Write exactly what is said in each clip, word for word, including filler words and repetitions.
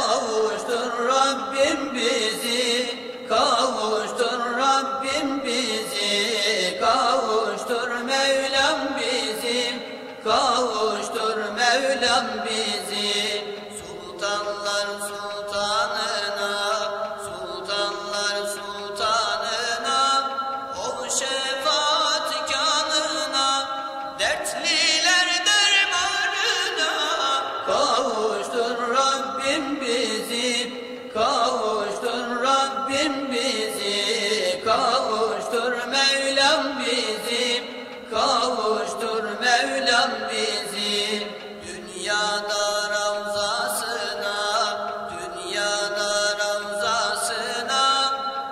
Kavuştur Rabbim bizi, kavuştur Rabbim bizi, kavuştur Mevlam bizi, kavuştur Mevlam bizi. Sultanlar sultanına, sultanlar sultanına, ol şefaatkarına, dertliler dermanına. Kavuştur Rabbim bizi, kavuştur Rabbim bizi, kavuştur Mevlam bizi, kavuştur Mevlam bizi. Dünyada ravzasına, dünyada ravzasına,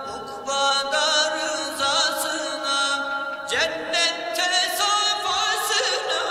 ukbada rızasına, cennette safasına.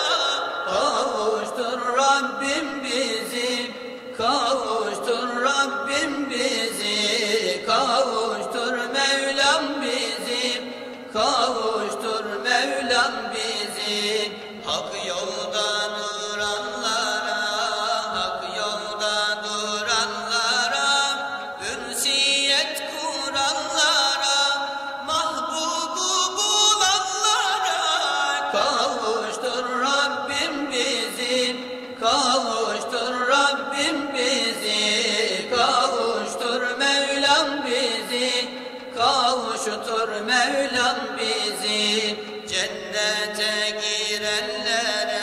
Kavuştur Rabbim bizi, kavuştur Rabbim bizi, kavuştur Mevlam bizi, kavuştur Mevlam bizi. Hak yolda duranlara, hak yolda duranlara, ünsiyet kuranlara, mahbubu bulanlara. Kavuştur Rabbim bizi, kavuştur Rabbim bizi, kavuştur Mevlam bizi, kavuştur Mevlam bizi. Cennete girenlere,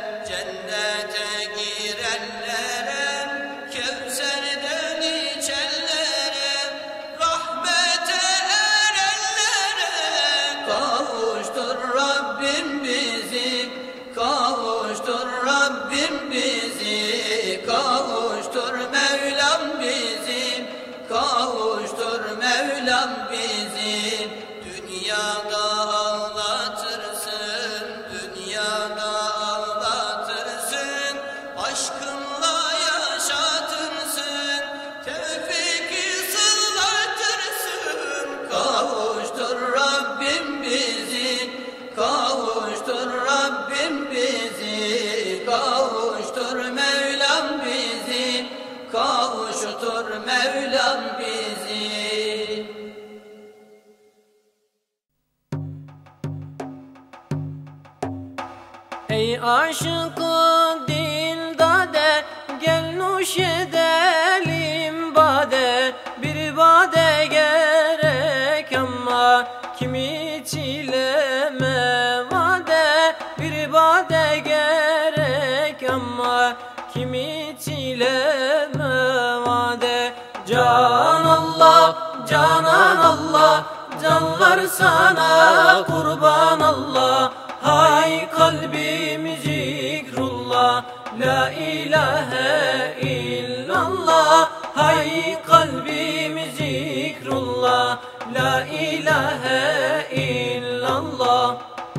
cennete girenlere, Kevser'den içenlere, rahmete erenlere. Kavuştur Rabbim bizi, kavuştur Rabbim bizi, kavuştur Mevlam bizi, kavuştur Mevlam bizi. Dünyada ağlatırsın, dünyada ağlatırsın, aşkınla yaşatırsın, tevfik-i sırlatırsın. Kavuştur Rabbim bizi, kavuştur Rabbim bizi, kavuştur Mevlam bizi, kavuştur Mevlam bizi. Ey aşık-ı dildade, gel nuş edelim bade. Bir bade gerek ama kimi çileme vade. Bir bade gerek ama kimi çileme vade. Can Allah, canan Allah, canlar sana kurban Allah. Hay kalbim zikrullah, la ilahe illallah. Hay kalbim zikrullah, la ilahe illallah.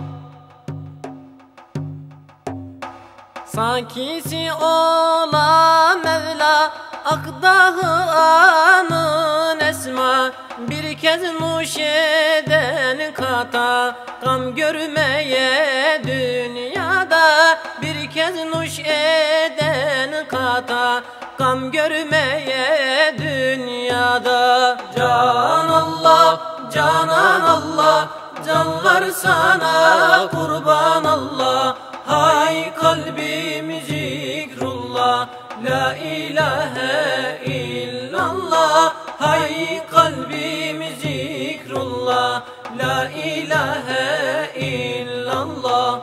Sakisi ola Mevla, akdahı anın esma. Bir kez nuş eden kata, gam görmeye dünyada. Bir kez nuş eden kata, gam görmeye dünyada. Can Allah, canan Allah, canlar sana kurban Allah. Hay kalbim zikrullah, la ilahe illallah. Hay kalbim zikrullah, la ilahe illallah.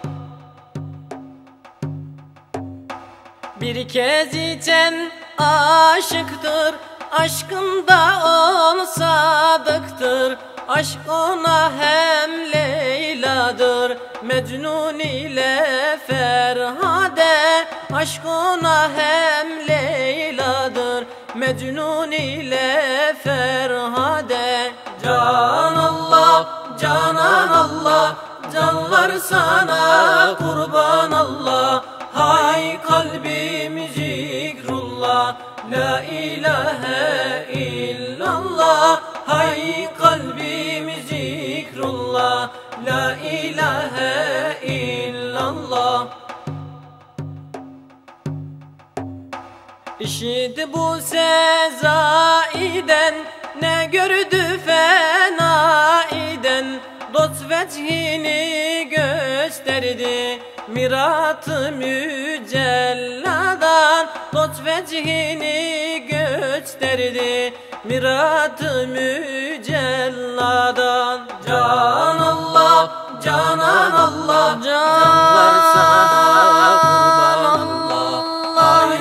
Bir kez içen aşıktır, aşkında on sadıktır. Aşk ona hem Leyla'dır, Mecnun ile Ferhade. Aşk ona hem Leyla'dır, Mecnun ile Ferhade. Can Allah, canan Allah, canlar sana kurban Allah. Hay kalbim zikrullah, la ilahe illallah. Hay kalbim zikrullah, la ilahe illallah. İş İşitti bu sezaiden, ne gördü fenaiden. Dost vecihini gösterdi mirat-ı mücelladan. Dost vecihini gösterdi mirat-ı mücelladan. Can Allah, Canan Allah, canlar sana kurban Allah. Ay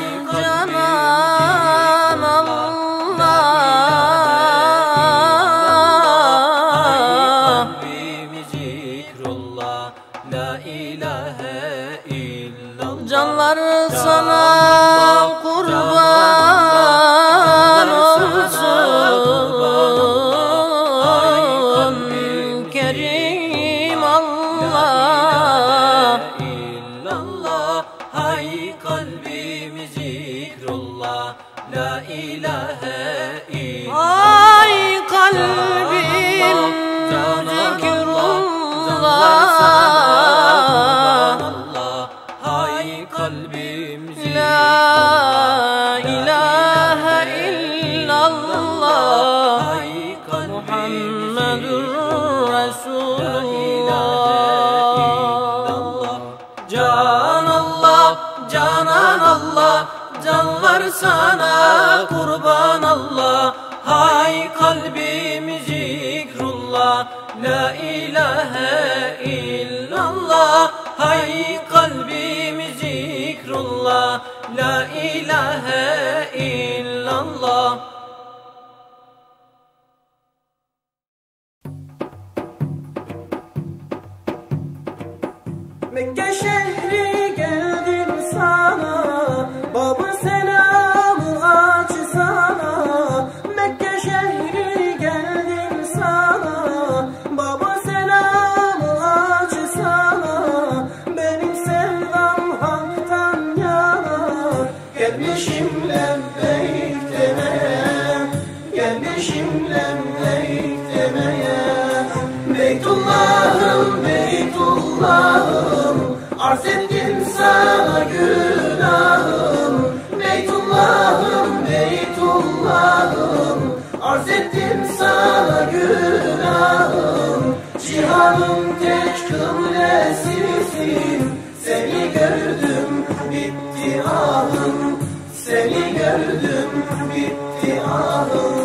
Canan Allah, kalbimi zikrullah, la ilahe illallah. Canlar sana kurban olsun, Kerim Allah. Hay kalbimi zikrullah, la ilahe illallah. Ay kalbim zikrullah, hay kalbim zikrullah, la ilahe illallah. Muhammedur Resulullah. Can Allah, Canan Allah, canlar sana kurban Allah. Hay kalbimi zikrullah, la ilahe illallah. Hay kalbimi zikrullah, la ilahe illallah. Mekke şehri geldim sana, baba selamı aç sana. Mekke şehri geldim sana, baba selamı aç sana. Benim sevdam haktan yana, gelmişim lebbeyk demeye, gelmişim lebbeyk demeye. Beytullah'ım, Beytullah'ım, arz ettim sana günahım. Beytullah'ım, Beytullah'ım, arz ettim sana günahım. Cihanın tek kıblesisin, seni gördüm bitti ahım. Seni gördüm bitti ahım.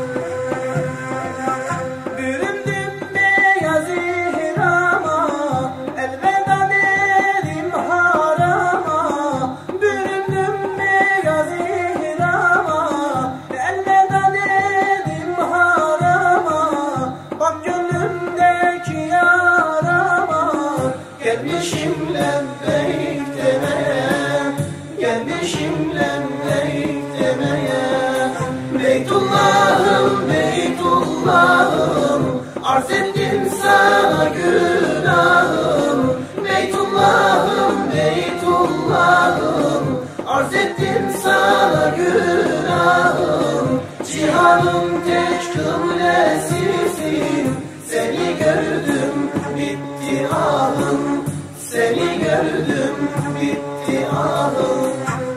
Büründüm beyaz ihrama, elveda dedim harama. Büründüm beyaz ihrama, elveda dedim harama. Bak gönlümdeki yarama, gelmişim lebbeyk demeye, gelmişim lebbeyk demeye. Beytullah'ım, Beytullah'ım, arz ettim sana günahım. Beytullah'ım, Beytullah'ım, arz ettim sana günahım. Cihanın tek kıblesisin, seni gördüm bitti ahım. Seni gördüm bitti ahım.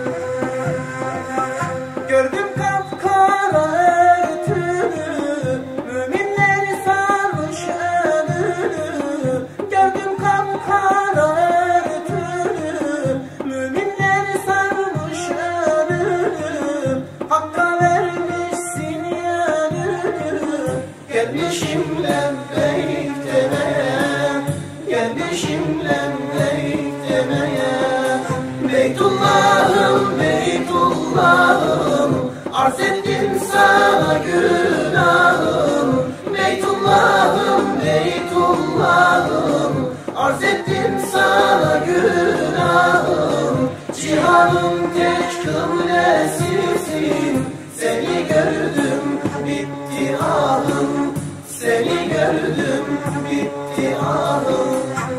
Gördüm kapkara örtünü, müminler sarmış önünü. Gördüm kapkara örtünü, müminler sarmış önünü. Hakka vermişsin yönünü, gelmişim lebbeyk demeye, gelmişim lebbeyk demeye. Beytullah'ım, Beytullah'ım, arz ettim sana günahım. Beytullah'ım, Beytullah'ım, arz ettim sana günahım. Cihanın tek kıblesisin, seni gördüm bitti ahım. Seni gördüm bitti ahım.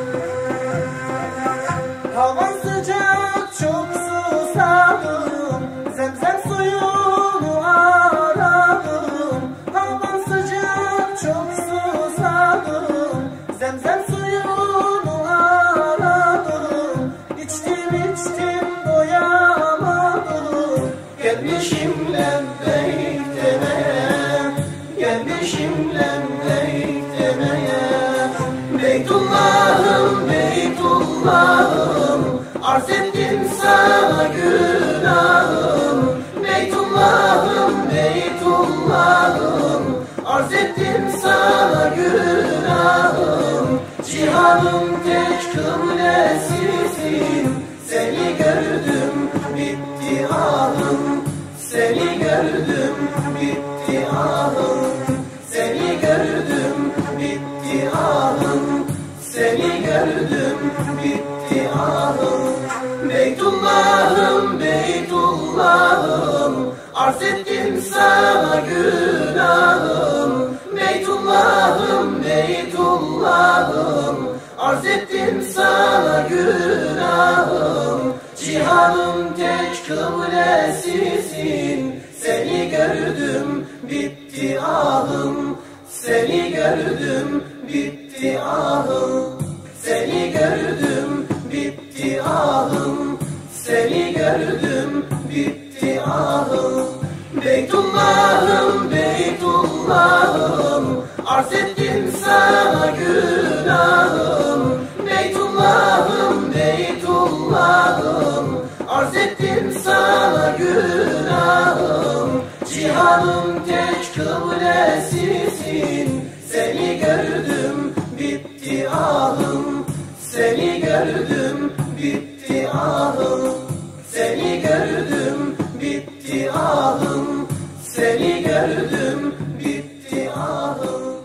Havan sıcak çok susadım, zemzem suyunu aradım. Havan sıcak çok susadım, zemzem suyunu aradım. İçtim içtim doyamadım, gelmiş Gelmişim lebbeyk demeye, gelmişim lebbeyk demeye. Beytullah'ım, Beytullah'ım, arz ettim sana günahım. Beytullah'ım, Beytullah'ım, arz ettim sana günahım. Cihanın tek kıblesisin, seni gördüm bitti ahım. Seni gördüm bitti ahım. Seni gördüm bitti ahım. Seni gördüm bitti ahım. Beytullah'ım, Beytullah'ım, arz ettim sana günahım. Beytullah'ım, Beytullah'ım, arz ettim sana günahım. Cihanın tek kıblesisin, seni gördüm bitti ahım. Seni gördüm bitti ahım. Seni gördüm bitti ahım. Seni gördüm bitti ahım. Beytullah'ım, Beytullah'ım, arz ettim sana günahım. Beytullah'ım, Beytullah'ım, arz ettim sana günahım. Cihanın tek kıblesisin, seni gördüm bitti ahım. Seni gördüm bitti ahım. Seni gördüm bitti ahım. Seni gördüm bitti ahım.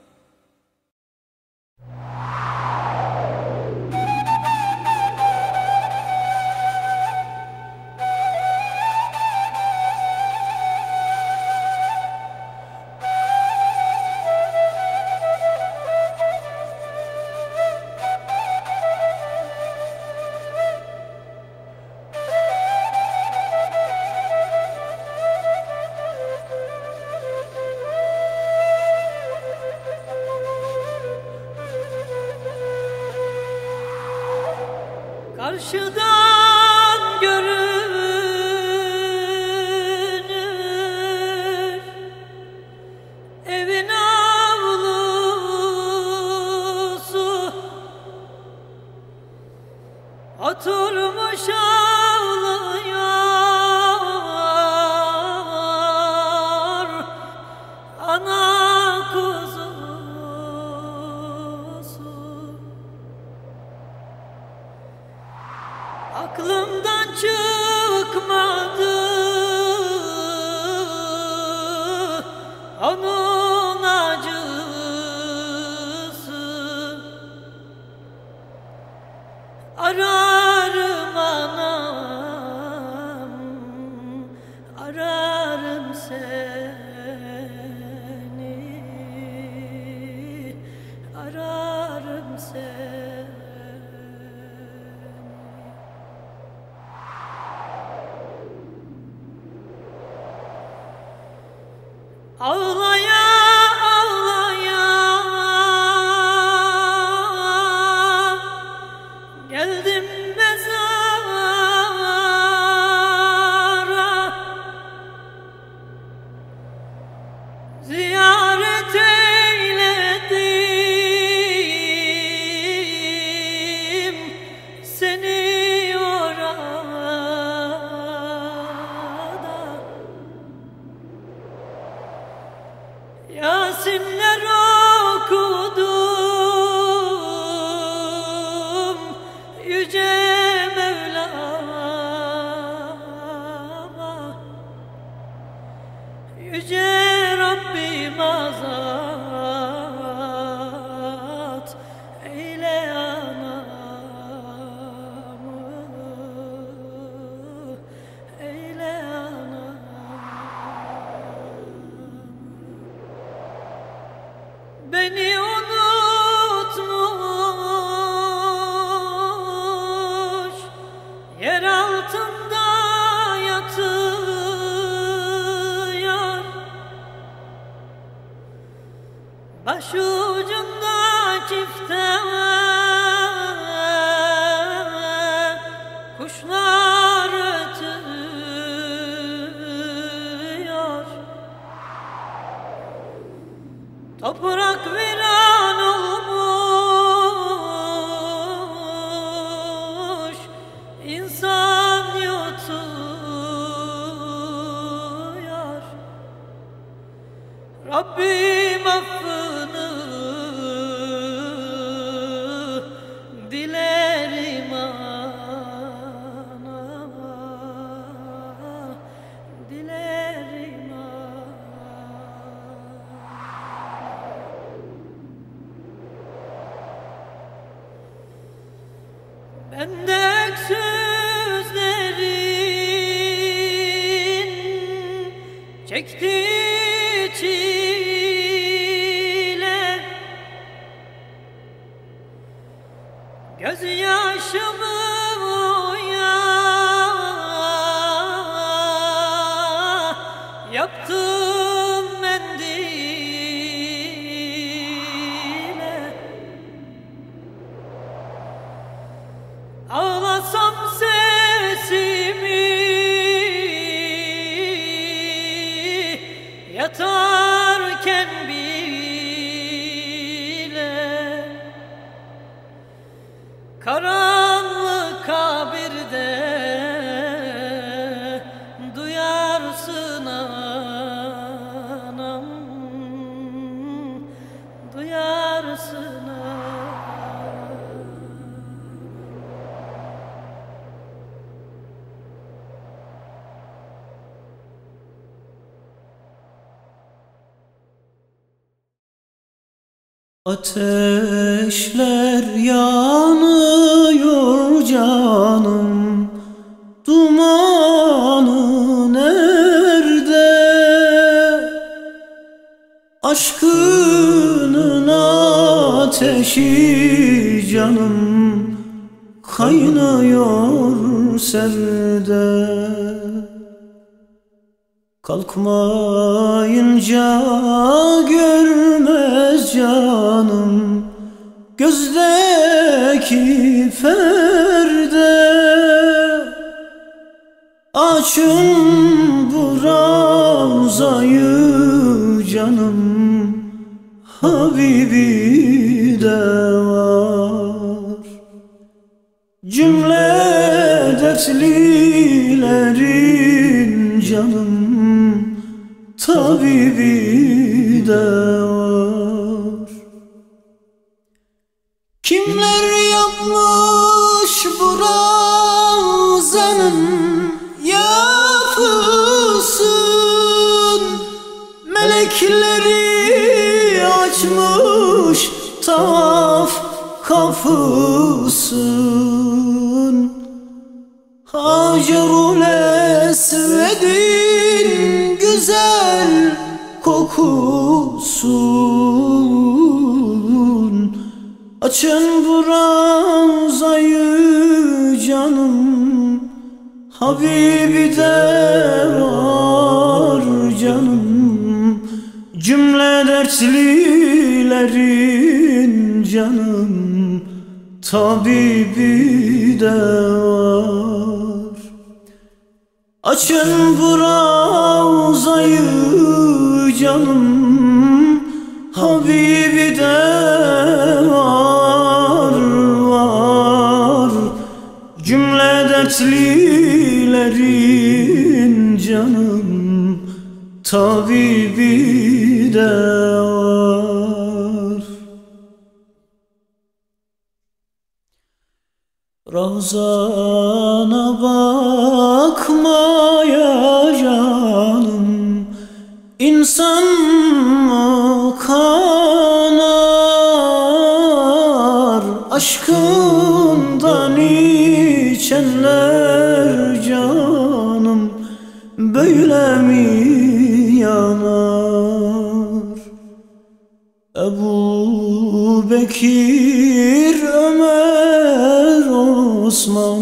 Karşıdan görünür evin avlusu, oturmuş ağlıyor ana kuzusu. Aklımdan çıkmadı onun acısı. Ararım anam, ararım seni, ararım seni. Ağlaya ağlaya geldim mezara, ziyaret eyledim seni orada. Yasinler okudum yüce Mevlam'a, yüce Rabbim azat eyle anamı, eyle anamı. Beni unutmuş, yer altında yatıyor, başucunda çifte kuşlar ötüyor. toprak viran olmuş, insan yutuyor. Rabbim affını dilerim ana, dilerim ana. Bende öksüzlerin çekti çile, gözyaşımı ya yaptım mendile. Ağlasam sesimi yatarken bile, karanlık kabirde duyarsın anam, duyarsın anam. Ateşler yanıyor canım, dumanı nerede? Aşkının ateşi canım kaynıyor serde. Kalkmayınca görmez canım gözdeki perde. Açın bu ravzayı canım, Habibi de var. Cümle dertlilerin canım tabibi de var. Kimler yapmış bu ravzanın yapısın? Melekleri açmış tavaf kapısın. Hacerul Esved'in güzel kokusun. Açın bu ravzayı canım, Habibi de var canım. Cümle dertlilerin canım tabibi de var. Açın bu ravzayı canım, Habibi de var, var. Cümle dertlilerin canım tabibi de var. Ravzana bakmaya canım İnsan mı kanar? Aşkından içenler canım böyle mi yanar? Ebu Bekir, Ömer, Osman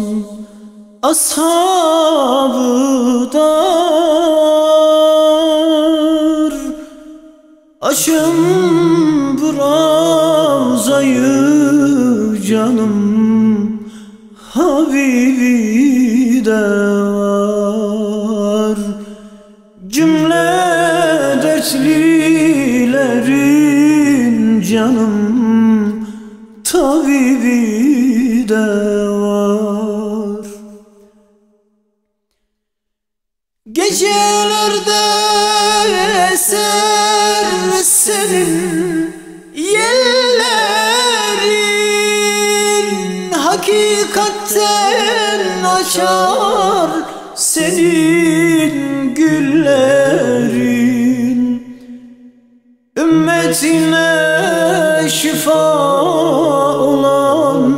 ashabı dar. Açın bu ravzayı canım, Habibi de var. Cümle dertlileri canım tabibi de var. Gecelerde eser senin yellerin, hakikatten açar senin güllerin. Ümmetine şifa olan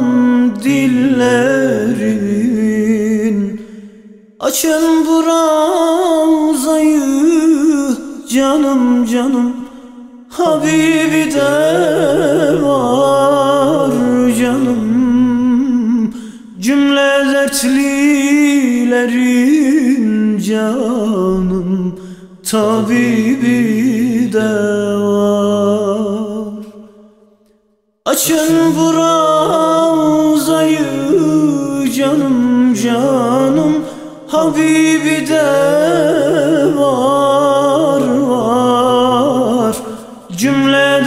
dillerin, açın bu ravzayı canım canım Habibi de var canım. Cümle dertlilerin canım tabibi de var. Açın bu ravzayı canım canım Habibi de var var. Cümle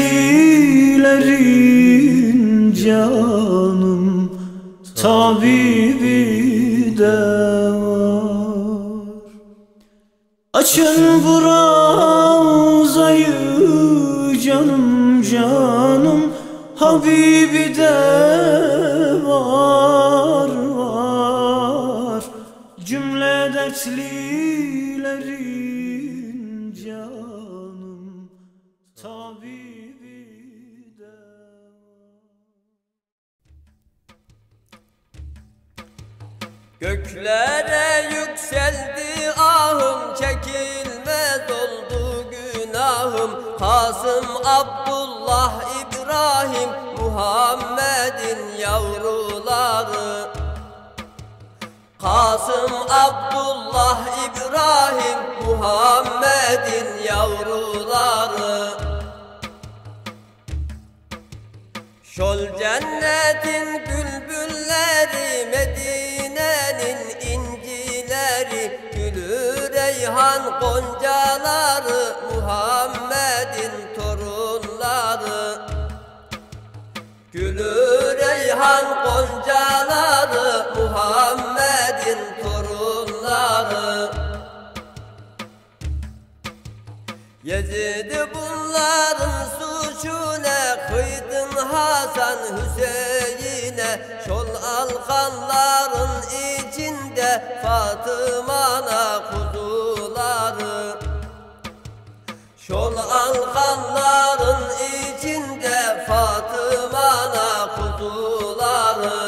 dertlilerin canım tabibi de var. Açın bu ravzayı canım canım Habibi de var var. Cümle dertlilerin canım tabibi de var. Göklere yükseldi ahım, çekilmez oldu günahım. Kasım, Abdullah, İbrahim, Muhammed'in yavruları. Kasım, Abdullah, İbrahim, Muhammed'in yavruları. Şol cennetin bülbülleri, Medine'nin incileri, gülü reyhan goncaları, Muhammed'in torunları. Gülü reyhan goncaları, Muhammed'in torunları. Yezid bunların suçu ne? Kıydın Hasan Hüseyin'e. Şol alkanların içinde Fatıma'na kuzuları. Şol alkanların içinde Fatıma'na kuzuları.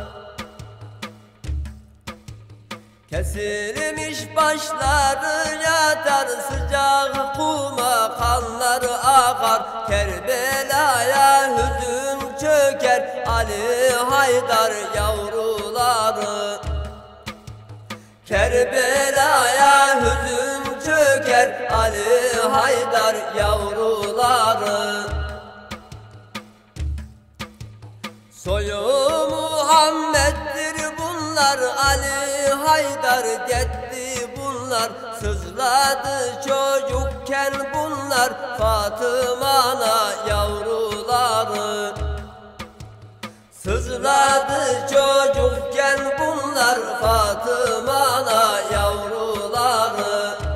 Kesilmiş başları yatar, sıcak kuma kanlar akar. Kerbela'ya hüzün çöker, Ali Haydar yavruları. Kerbela'ya hüzün çöker, Ali Haydar yavruları. Soyu Muhammed'dir bunlar, Ali Haydar geddi bunlar. Sızladı çocukken bunlar, Fatıma'na yavruları. Sızladı çocukken bunlar, Fatıma'na yavruları.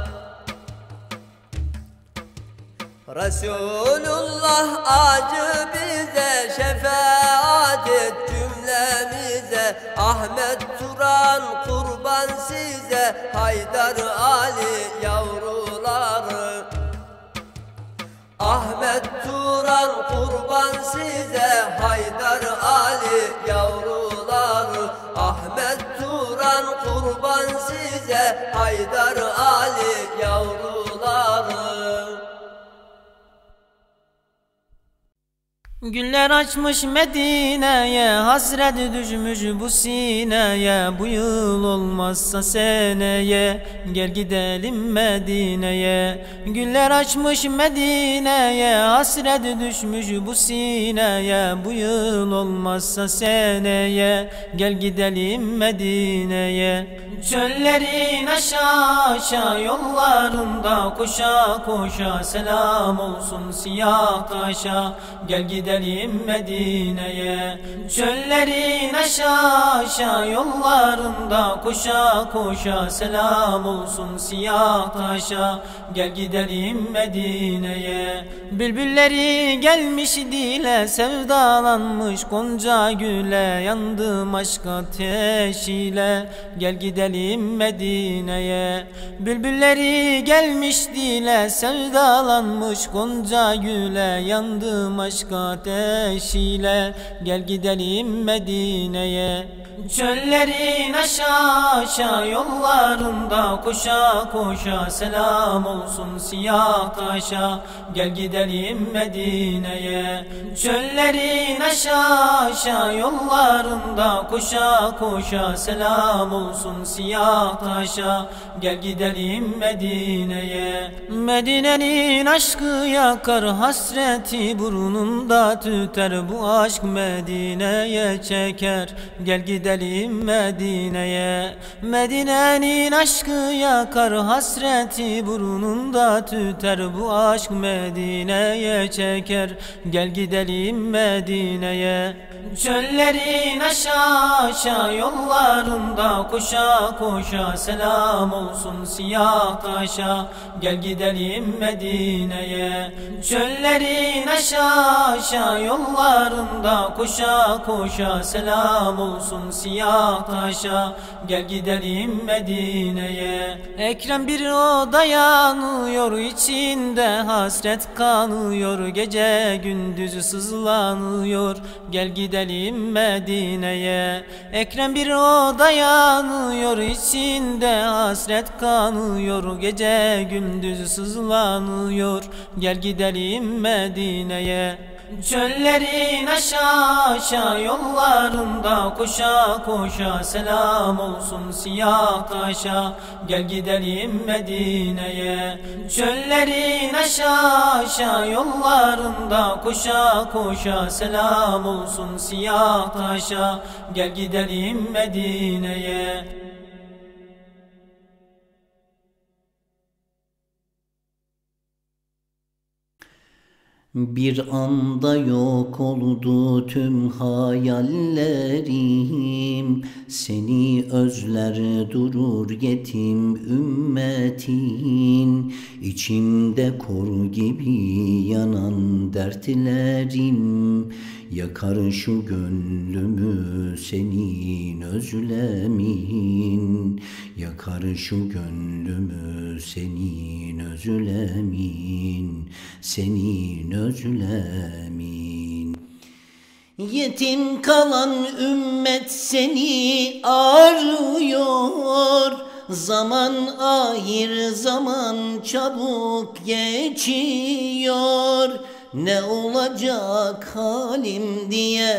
Resulullah acı bize, şefaat et cümlemize. Ahmet Turan kurban size, Haydar Ali yavruları. Ahmet Turan kurban size, Haydar Ali yavruları. Ahmet Turan kurban size, Haydar Ali yavruları. Güller açmış Medine'ye, hasret düşmüş bu sineye. Bu yıl olmazsa seneye, gel gidelim Medine'ye. Güller açmış Medine'ye, hasret düşmüş bu sineye. Bu yıl olmazsa seneye, gel gidelim Medine'ye. Çöllerin aşağı aşağı yollarında, koşa koşa selam olsun siyah taşa. Gel gidelim Medine'ye. Çöllerin aşağı aşağı yollarında, koşa koşa selam olsun siyah taşa. Gel gidelim Medine'ye. Bülbülleri gelmiş dile, sevdalanmış Gonca güle. Yandım aşk ateşiyle, gel gidelim Medine'ye. Bülbülleri gelmiş dile, sevdalanmış Gonca güle. Yandım aşk ateşiyle, gel gidelim Medine'ye. Çöllerin aşağı aşağı yollarında, koşa koşa selam olsun siyah taşa. Gel gidelim Medine'ye. Çöllerin aşağı aşağı yollarında, koşa koşa selam olsun siyah taşa. Gel gidelim Medine'ye. Medine'nin aşkı yakar, hasreti burnunda tüter. Bu aşk Medine'ye çeker, gel gidelim Medine'ye. Medine'nin aşkı yakar, hasreti burnunda tüter. Bu aşk Medine'ye çeker, gel gidelim Medine'ye. Çöllerin aşağı aşağı yollarında, koşa koşa selam olsun siyah taşa. Gel gidelim Medine'ye. Çöllerin aşağı aşağı yollarında, koşa koşa selam olsun siyah taşa. Gel gidelim Medine'ye. Ekrem bir oda yanıyor, içinde hasret kanıyor. Gece gündüz sızlanıyor, gel gidelim Medine'ye. Ekrem bir oda yanıyor, içinde hasret kanıyor. Gece gündüz sızlanıyor, gel gidelim Medine'ye. Çöllerin aşağı aşağı yollarında, koşa koşa selam olsun siyah taşa. Gel gidelim Medine'ye. Çöllerin aşağı aşağı yollarında, koşa koşa selam olsun siyah taşa. Gel gidelim Medine'ye. Bir anda yok oldu tüm hayallerim, seni özler durur yetim ümmetin. İçimde kor gibi yanan dertlerim, yakar şu gönlümü senin özlemin. Yakar şu gönlümü senin özlemin, senin özlemin. Yetim kalan ümmet seni arıyor. Zaman ahir zaman çabuk geçiyor. Ne olacak halim diye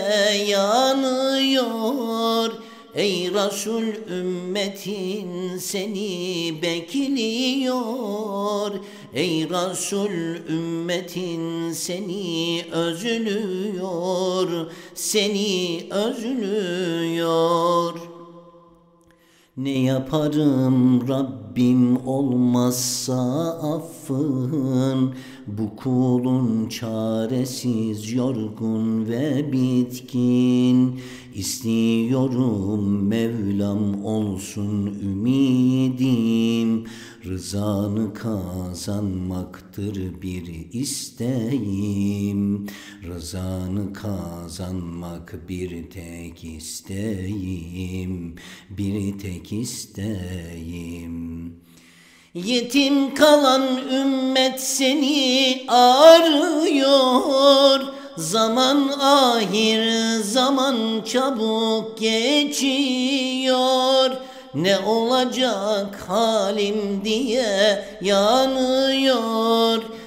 yanıyor. Ey Resul ümmetin seni bekliyor. Ey Resul ümmetin seni özlüyor. Seni özlüyor. Ne yaparım Rabbim olmazsa affın. Bu kulun çaresiz, yorgun ve bitkin. İstiyorum Mevlam olsun ümidim. Rızanı kazanmaktır bir isteğim. Rızanı kazanmak bir tek isteğim. Bir tek isteğim. Yetim kalan ümmet seni arıyor. Zaman ahir zaman çabuk geçiyor. Ne olacak halim diye yanıyor.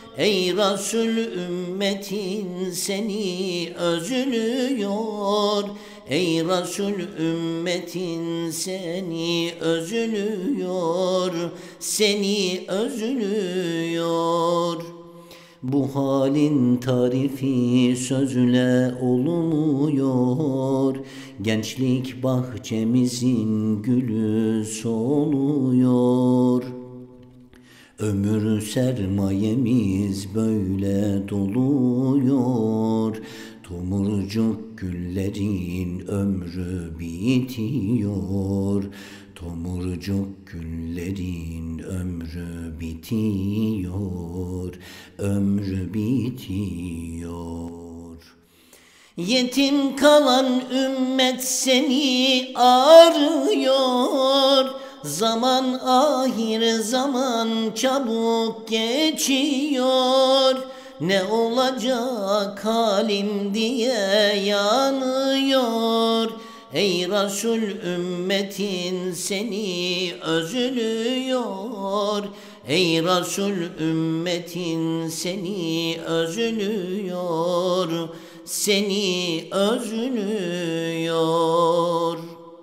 Ey Resul ümmetin seni özlüyor. Ey Resul ümmetin seni özlüyor, seni özlüyor. Bu halin tarifi sözle olmuyor. Gençlik bahçemizin gülü soluyor. Ömür sermayemiz böyle doluyor. Tomurcuk güllerin ömrü bitiyor. Tomurcuk güllerin ömrü bitiyor. Ömrü bitiyor. Yetim kalan ümmet seni arıyor. Zaman ahir zaman çabuk geçiyor. Ne olacak halim diye yanıyor. Ey Resul ümmetin seni özlüyor. Ey Resul ümmetin seni özlüyor, seni özlüyor.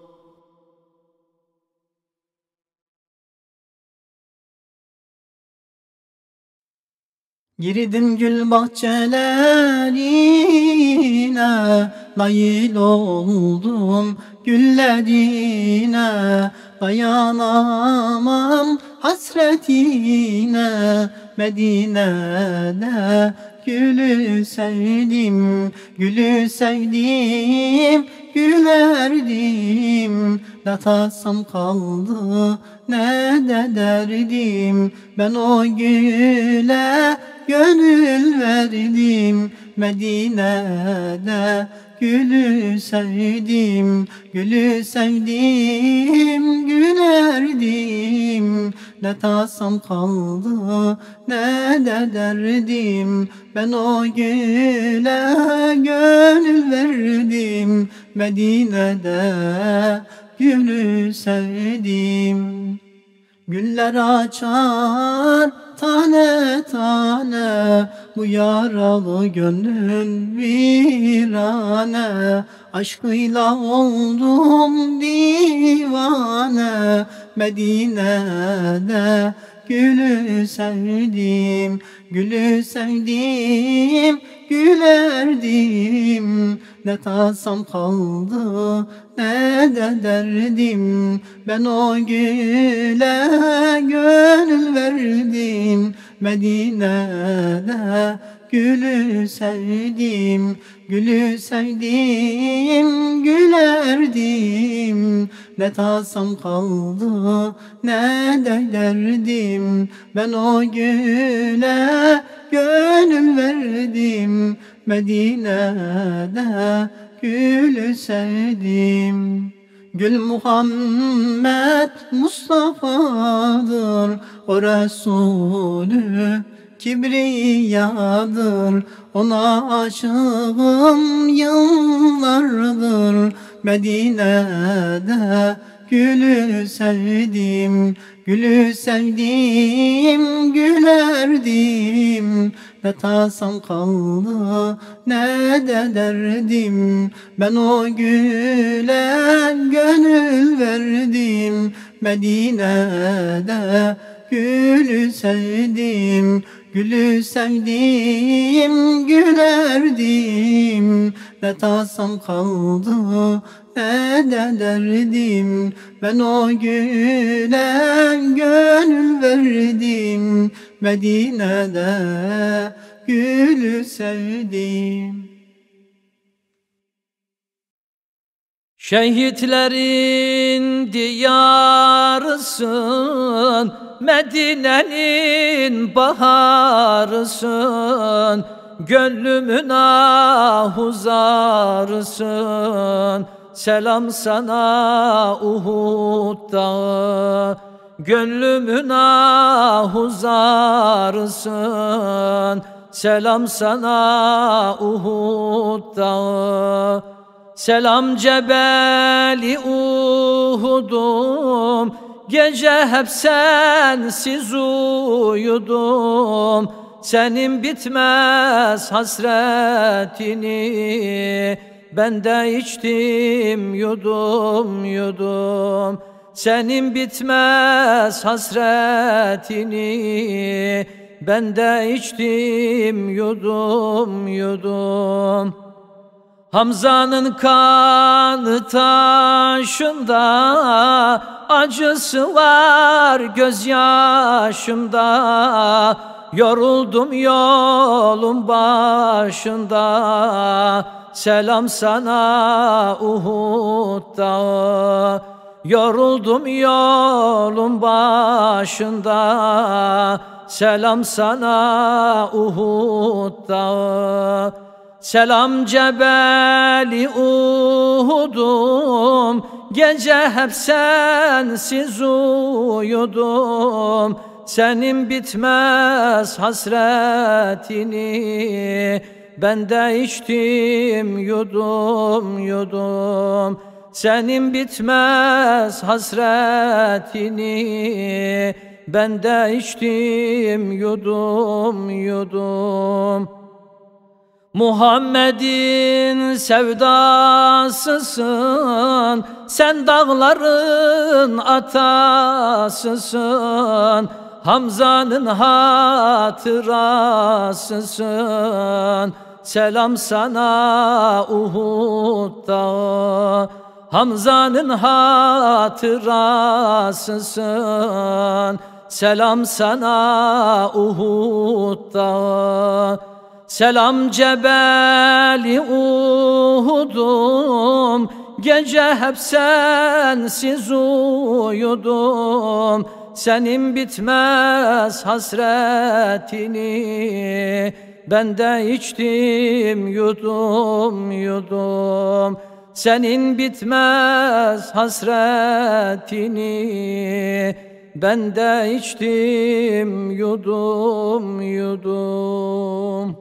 Girdim gül bahçelerine, nail oldum güllerine. Dayanamam hasretine, Medine'de gülü sevdim, gülü sevdim, gülerdim. Ne tasam kaldı ne de derdim, ben o güle gönül verdim. Medine'de gülü sevdim, gülü sevdim, gülerdim. Ne tasam kaldı ne de derdim, ben o güle gönül verdim. Medine'de gülü sevdim. Güller açar tane tane, bu yaralı gönlüm virane. Aşkıyla oldum divane, Medine'de gülü sevdim, gülü sevdim, gülerdim. Ne tasam kaldı ne de derdim, ben o güle gönül verdim. Medine'de gülü sevdim, gülü sevdim, gülerdim. Ne tasam kaldı ne de derdim, ben o güle gönül verdim. Medine'de gülü sevdim. Gül Muhammed Mustafa'dır, o Resulü Kibriyadır. Ona aşığım yıllardır. Medine'de gülü sevdim, gülü sevdim, gülerdim. Ne tasam kaldı ne de derdim, ben o güle gönül verdim. Medine'de gülü sevdim, gülü sevdim, gülerdim. Ne tasam kaldı ne de derdim, ben o güle gönül verdim. Medine'de gülü sevdim. Şehitlerin diyarısın, Medine'nin baharısın. Gönlümün ahuzarısın, selam sana Uhud dağı. Gönlümün ahuzarısın, selam sana Uhud dağı. Selam Cebeli Uhud'um, gece hep sensiz uyudum. senin bitmez hasretini. Ben de içtim yudum yudum senin bitmez hasretini. Ben de içtim yudum yudum. Hamza'nın kanı taşında, acısı var gözyaşımda. Yoruldum yolun başında, selam sana Uhud dağı. Yoruldum yolun başında, selam sana Uhud dağı. Selam Cebeli Uhud'um, gece hep sensiz uyudum. Senin bitmez hasretini, ben de içtim yudum yudum. Senin bitmez hasretini, ben de içtim yudum yudum. Muhammed'in sevdasısın, sen dağların atasısın. Hamza'nın hatırasısın, selam sana Uhud dağı. Hamza'nın hatırasısın, selam sana Uhud dağı. Selam Cebeli Uhud'um, gece hep sensiz uyudum. Senin bitmez hasretini, ben de içtim yudum yudum. Senin bitmez hasretini, ben de içtim yudum yudum.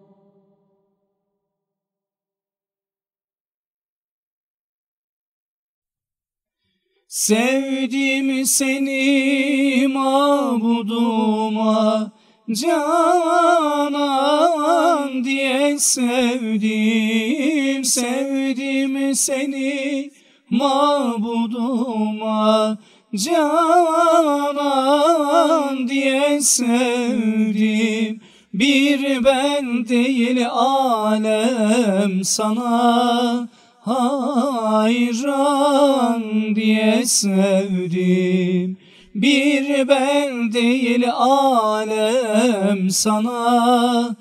Sevdim seni mabuduma, canan diye sevdim. Sevdim seni mabuduma, canan diye sevdim. Bir ben değil alem sana hayran diye sevdim. Bir ben değil alem sana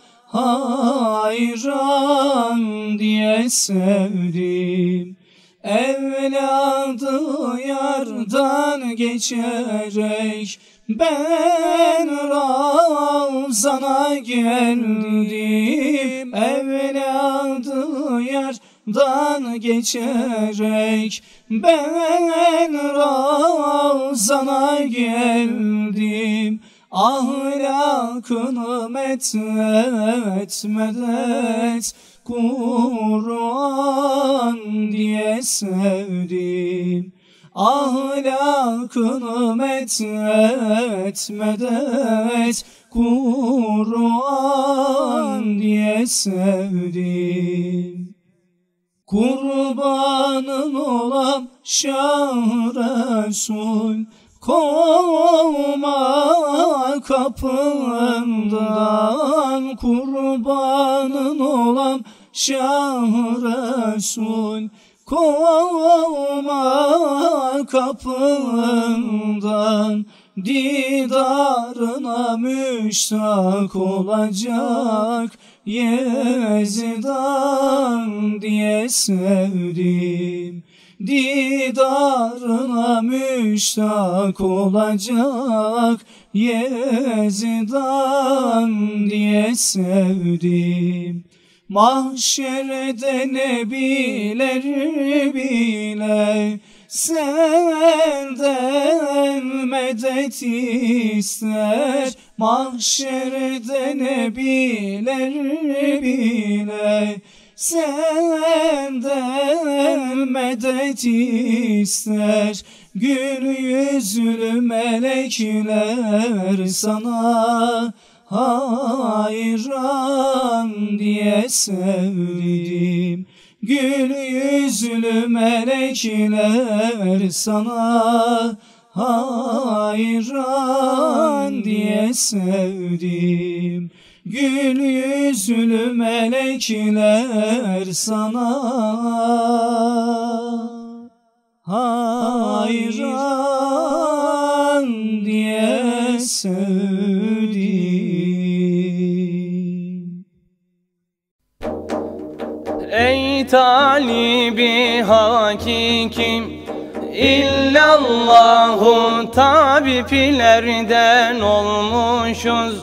hayran diye sevdim. Evladı yardan geçerek ben Ravzana geldim. Evladı yardan geçerek ben Ravzana geldim. Ahlakını methet medet Kur'an diye sevdim. Ahlakını methet medet Kur'an diye sevdim. Kurbanın olam Şah Resul, kovma kapından. Kurbanın olam Şah Resul, kovma kapından. Didarına müştak olacak Yezdan diye sevdim. Didarına müştak olacak Yezdan diye sevdim. Mahşerde nebiler bile senden medet ister. Mahşerde nebiler bile senden medet ister. Gül yüzlü melekler sana hayran diye sevdim. Gül yüzlü melekler sana hayran diye sevdim. Gül yüzlü melekler sana hayran diye sevdim. Ey talibi hakikim, İllallahu tabiplerden olmuşuz.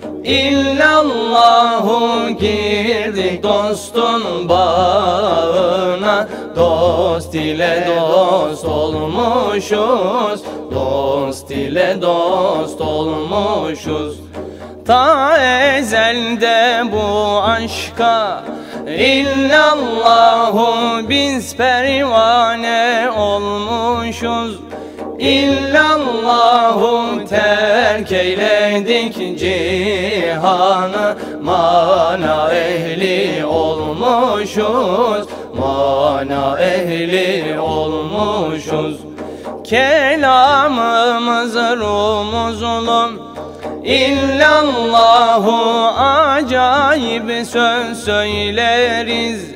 İllallahu girdik dostun bağına, dost ile dost olmuşuz, dost ile dost olmuşuz. Ta ezelde bu aşka illallahu biz pervane olmuşuz. İllallahu terk eyledik cihanı, mana ehli olmuşuz, mana ehli olmuşuz. Kelamımız rumuzlum, İllallahu acayip söz söyleriz.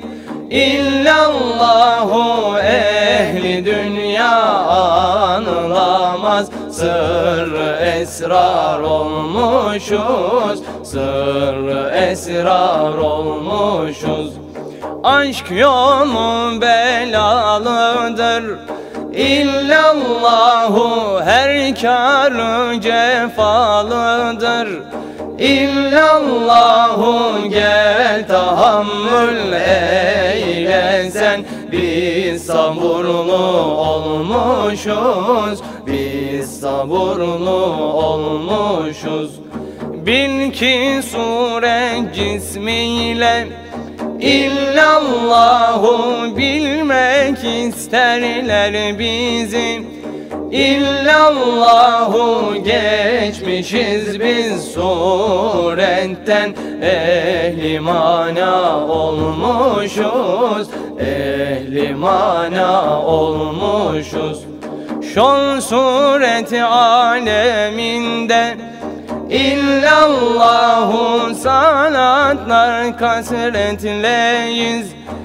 İllallahu ehli dünya anılamaz, sır esrar olmuşuz, sır esrar olmuşuz. Aşk yolu belalıdır, İllallahu her kârı cefalıdır. İllallahu gel tahammül eyle sen, biz sabırlı olmuşuz, biz sabırlı olmuşuz. Bil ki suret cismiyle İllallahu bilmek isterler bizi. İllallahu geçmişiz biz suretten, ehli mana olmuşuz, ehli mana olmuşuz. Şol sureti aleminde İllallahu salatlar kasretleyiz.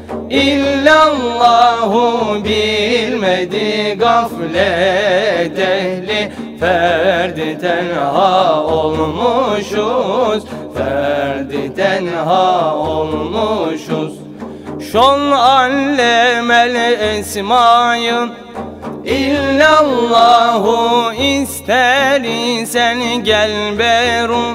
İllallahu bilmedi gaflet ehli, ferdi tenha olmuşuz, ferdi tenha olmuşuz. Şol allemel esmayı İllallahu ister isen gel beru.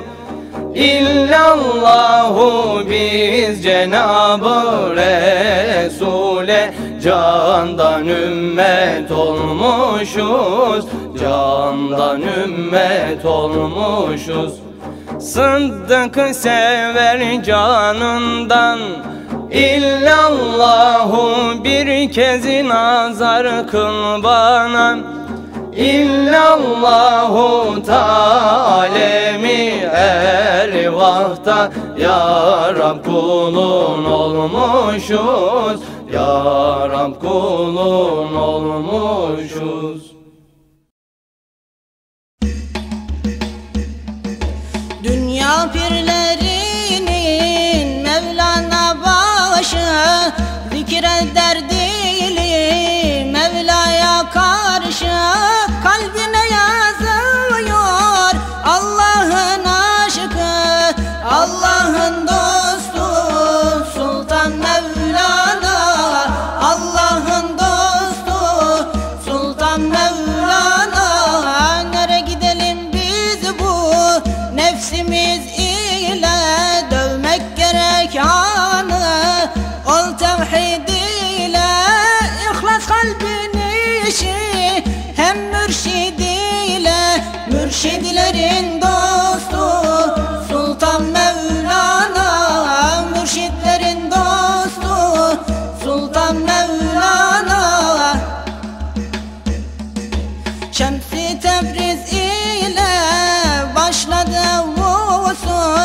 İllallahu biz Cenab-ı Resul'e candan ümmet olmuşuz, candan ümmet olmuşuz. Sıddık sever canından İllallahu bir kez nazar kıl bana. İllallahu talemi ervahta ya Rab kulun olmuşuz, ya Rab kulun olmuşuz. Dünya pirlerinin Mevlana başı, zikreder dili Mevla'ya karşı. Kalbine yazıyor Allah'ın aşkı, Allah'ın dostu Sultan Mevlana, Allah'ın dostu Sultan Mevlana. Nereye gidelim biz bu nefsimiz ile, dövmek gerek anı ol tevhid ile. İhlas kalbin işi hem mürşidiyle, mürşidlerin dostu Sultan Mevlana, mürşidlerin dostu Sultan Mevlana. Şems-i Tebriz ile başladı vusun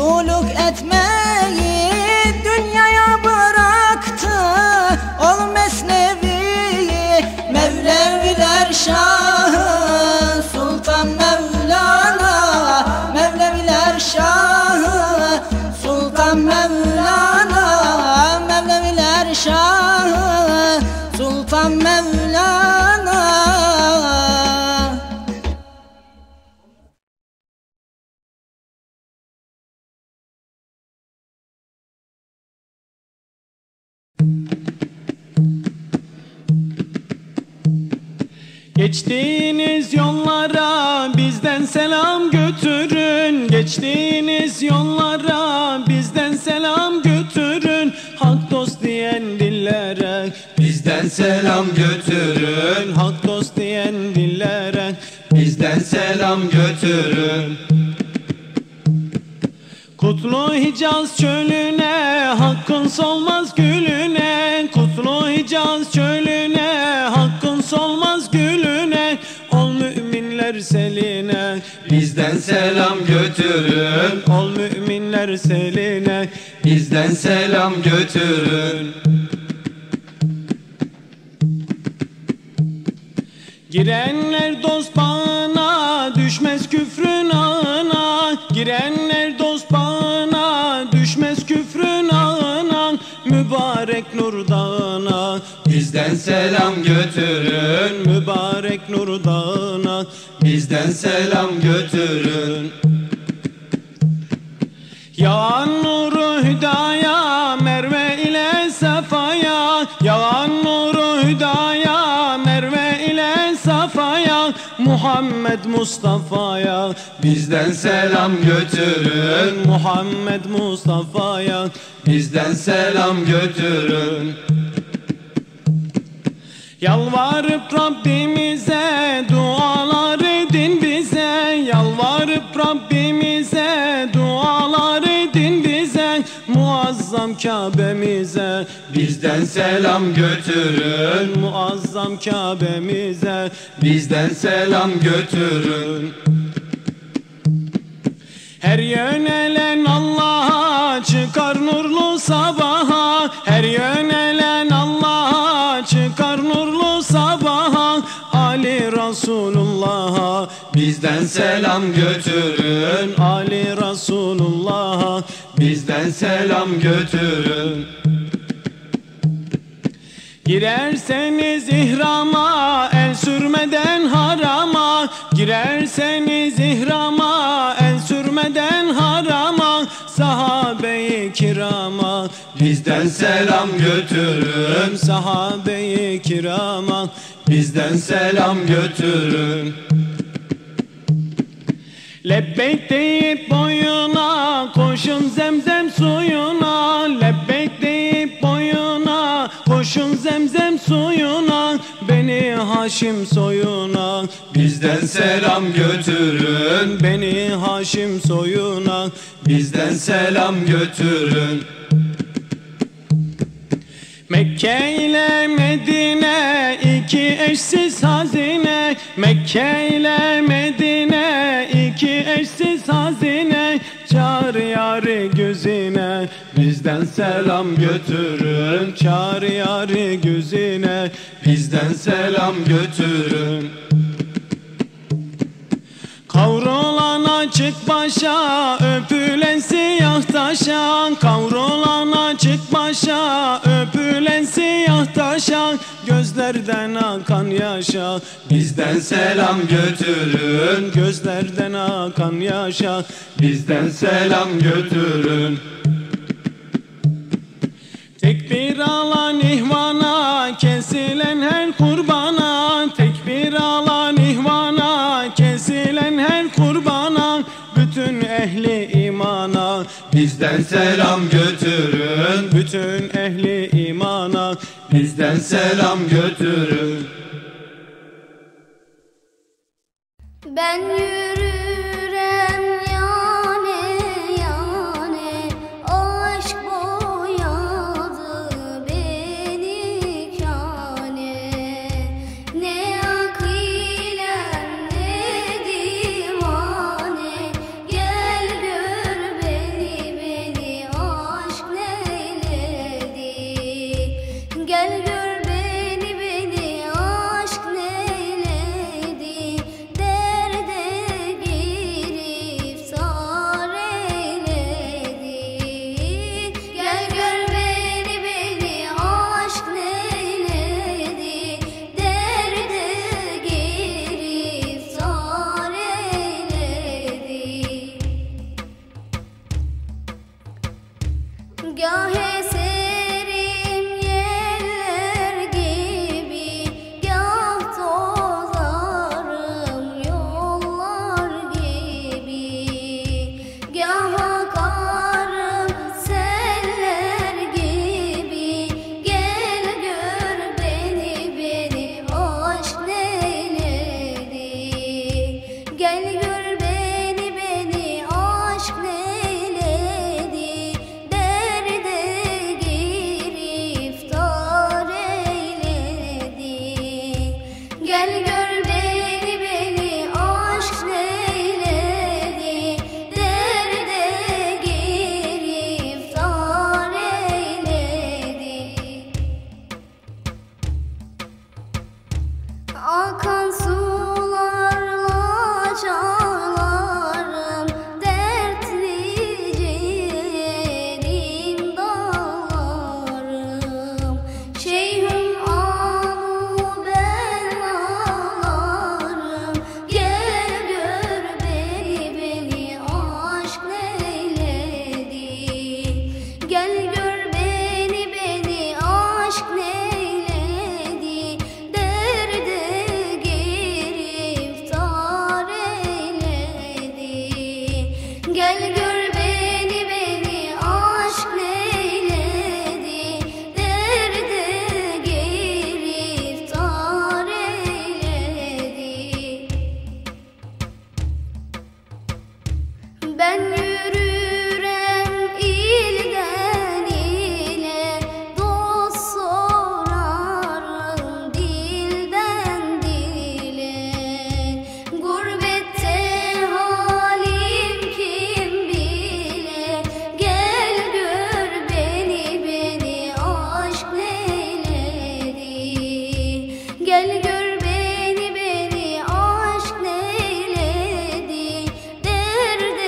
Yolculuk etmeyi dünyaya bıraktı ol mesnevi. Mevleviler Şahı Sultan Mevlana, Mevleviler Şahı Sultan Mevlana, Mevleviler Şahı Sultan Mevlana. Geçtiğiniz yollara bizden selam götürün. Geçtiğiniz yollara bizden selam götürün. Hak dost diyen dillere bizden selam götürün. Hak dost diyen dillere bizden selam götürün. Kutlu Hicaz çölüne hakkın solmaz gülüne. Kutlu Hicaz çölüne hakkın solmaz gülüne. Ol müminler seline bizden selam götürün. Ol müminler seline bizden selam götürün. Girenler dost bağına düşmez küfrün ağına. Girenler dost bağına düşmez küfrün ağına. Mübarek Nur Dağı'na bizden selam götürün. Mübarek Nur Dağı'na bizden selam götürün. Yağan nuru hüdaya Merve ile Safaya. Yağan nuru hüdaya Merve ile Safaya. Muhammed Mustafa'ya bizden selam götürün. Muhammed Mustafa'ya bizden selam götürün. Yalvarıp Rabbimize dualar edin bize. Yalvarıp Rabbimize dualar edin bize. Muazzam Kabe'mize bizden selam götürün. Muazzam Kabe'mize bizden selam götürün. Her yönelen Allah'a çıkar nurlu sabaha. Her yönelen Allah'a çıkar nurlu sabaha. Ali Resulullah'a bizden selam götürün. Ali Resulullah'a bizden selam götürün. Girerseniz ihrama el sürmeden harama. Girerseniz ihrama el sürmeden harama. Sahabe-i kirama bizden selam götürün. Sahabe-i kirama bizden selam götürün. Lebbeyk deyip boyuna koşun zemzem suyuna. Lebbeyk deyip boyuna koşun zemzem suyuna. Beni Haşim soyuna bizden selam götürün. Beni Haşim soyuna bizden selam götürün. Mekke ile Medine iki eşsiz hazine. Mekke ile Medine iki eşsiz hazine. Çağır yâri gözüne bizden selam götürün. Çağır yâri gözüne bizden selam götürün. Kavrulan açık başa öpülen siyah taşa. Kavrulan açık başa öpülen siyah taşa. Gözlerden akan yaşa bizden selam götürün. Gözlerden akan yaşa bizden selam götürün. Tekbir alan ihvana kesilen her kurbana. Tekbir alan ihvana kesilen her kurbana. Bütün ehli imana bizden selam götürün. Bütün ehli imana bizden selam götürün. Ben yürürem yane yane. Aşk boyadı beni kâne. Ne akilem ne divane. Gel gör beni Gah eserim yeller gibi, gah tozarım yollar gibi, gah akarım seller gibi. Gel gör beni, beni aşk neyledi. Gel gör beni, beni aşk neyledi. Derde giriftar eyledi. Gel gör beni, beni aşk neyledi. Derde giriftar eyledi. Akan sularla çağlarım, dertli ciğerim dağlarım. Şeyhim amu ben ağlarım. Gel gör beni, beni aşk neyledi. Gel gör beni, beni aşk neyledi. Derde giriftar eyledi. Gel gör beni, beni aşk neyledi. Derde giriftar eyledi. Ben yürürem ilden ile, dost sorarım dilden dile. Gurbette halim kim bile. Gel gör beni, beni aşk neyledi. Gel gör beni, beni aşk neyledi. Derde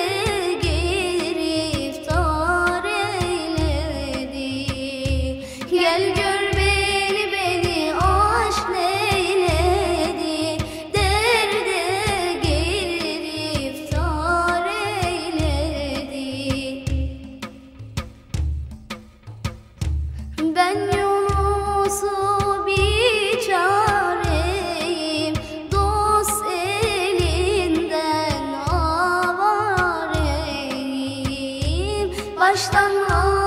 giriftar eyledi. Gel gör beni, beni aşk neyledi. Derde giriftar eyledi. Ben Yunus'u biçareyim, dost elinden avareyim. Baştan